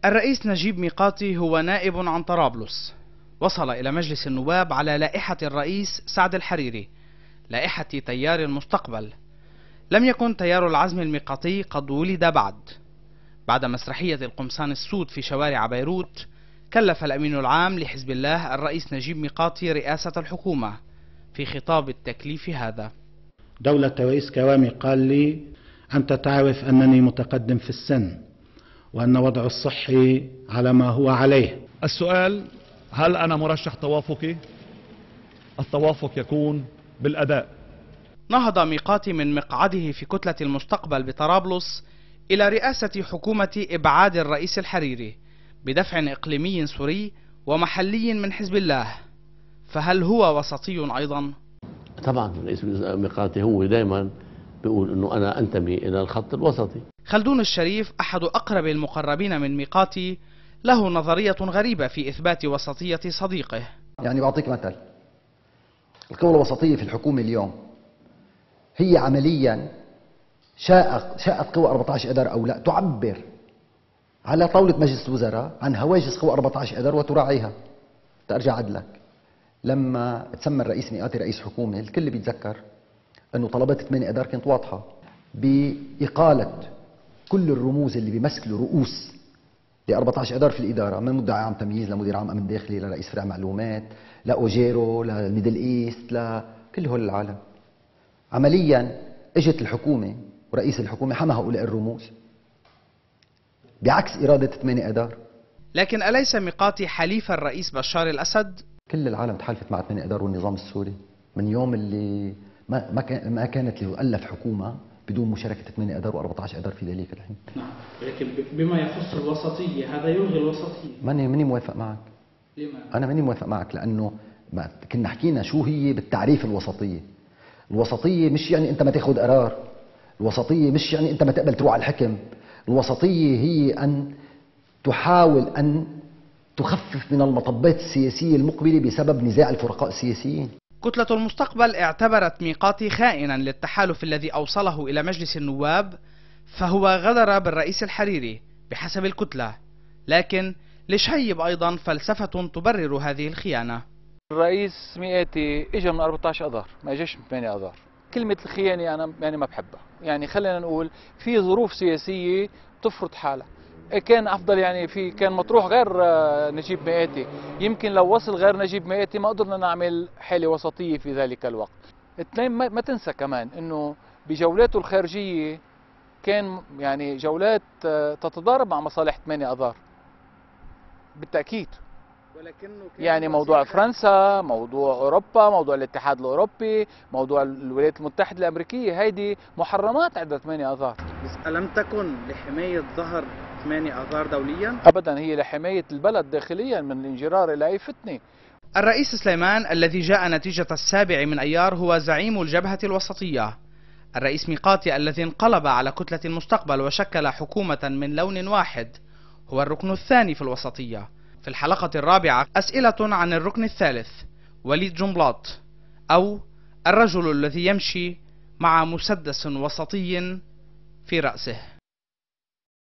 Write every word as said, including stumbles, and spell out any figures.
الرئيس نجيب ميقاتي هو نائب عن طرابلس، وصل إلى مجلس النواب على لائحة الرئيس سعد الحريري، لائحة تيار المستقبل. لم يكن تيار العزم الميقاتي قد ولد بعد. بعد مسرحية القمصان السود في شوارع بيروت، كلف الأمين العام لحزب الله الرئيس نجيب ميقاتي رئاسة الحكومة. في خطاب التكليف هذا: دولة رئيس كرامي قال لي: أنت تعرف أنني متقدم في السن وأن وضع الصحي على ما هو عليه. السؤال: هل أنا مرشح توافقي؟ التوافق يكون بالأداء. نهض ميقاتي من مقعده في كتلة المستقبل بطرابلس إلى رئاسة حكومة إبعاد الرئيس الحريري بدفع إقليمي سوري ومحلي من حزب الله. فهل هو وسطي أيضا؟ طبعا الرئيس ميقاتي هو دائما بيقول أنه أنا أنتمي إلى الخط الوسطي. خلدون الشريف أحد أقرب المقربين من ميقاتي له نظرية غريبة في إثبات وسطية صديقه. يعني بعطيك مثل، القوى الوسطية في الحكومة اليوم هي عمليا شاءت شاءت قوى أربعة عشر أذار أو لا تعبر على طاولة مجلس الوزراء عن هواجس قوى أربعة عشر أذار وتراعيها. ترجع عدلك، لما تسمى الرئيس ميقاتي رئيس حكومة الكل بيتذكر أنه طلبات ثمانية أذار كانت واضحة بإقالة كل الرموز اللي بيمثلوا رؤوس ل أربعة عشر أذار في الإدارة، من مدعي عام تمييز لمدير عام أمن داخلي لرئيس فرع معلومات لأوجيرو للميدل إيست لكل هول العالم. عمليا اجت الحكومة ورئيس الحكومة حمى هؤلاء الرموز بعكس إرادة ثمانية أذار. لكن أليس ميقاتي حليف الرئيس بشار الأسد؟ كل العالم تحالفت مع ثمانية أذار والنظام السوري من يوم اللي ما ما, كان ما كانت ليؤلف حكومة بدون مشاركة ثمانية أذار وأربعة عشر أذار في ذلك الحين. نعم، لكن بما يخص الوسطية هذا يلغي الوسطية. ماني ماني موافق معك. لماذا؟ أنا ماني موافق معك لأنه ما كنا حكينا شو هي بالتعريف الوسطية. الوسطية مش يعني أنت ما تاخذ قرار، الوسطية مش يعني أنت ما تقبل تروح على الحكم، الوسطية هي أن تحاول أن تخفف من المطبات السياسية المقبلة بسبب نزاع الفرقاء السياسيين. كتلة المستقبل اعتبرت ميقاتي خائنا للتحالف الذي أوصله إلى مجلس النواب، فهو غدر بالرئيس الحريري بحسب الكتلة. لكن لشهيب أيضا فلسفة تبرر هذه الخيانة. الرئيس ميقاتي اجى من أربعة عشر أذار، ما اجاش من ثمانية أذار. كلمة الخيانة أنا يعني ما بحبها، يعني خلينا نقول في ظروف سياسية تفرض حالها. كان أفضل يعني في كان مطروح غير نجيب ميقاتي، يمكن لو وصل غير نجيب ميقاتي ما قدرنا نعمل حالة وسطية في ذلك الوقت. اثنين ما تنسى كمان إنه بجولاته الخارجية كان يعني جولات تتضارب مع مصالح ثمانية أذار بالتأكيد. يعني موضوع فرنسا، موضوع أوروبا، موضوع الاتحاد الأوروبي، موضوع الولايات المتحدة الأمريكية، هيدي محرمات عند ثمانية أذار. ألم تكن لحماية ظهر ثمانية أذار دوليا؟ أبدا، هي لحماية البلد داخليا من الانجرار إلى أي فتنة. الرئيس سليمان الذي جاء نتيجة السابع من أيار هو زعيم الجبهة الوسطية. الرئيس ميقاتي الذي انقلب على كتلة المستقبل وشكل حكومة من لون واحد هو الركن الثاني في الوسطية. في الحلقة الرابعة أسئلة عن الركن الثالث وليد جنبلاط، أو الرجل الذي يمشي مع مسدس وسطي في رأسه.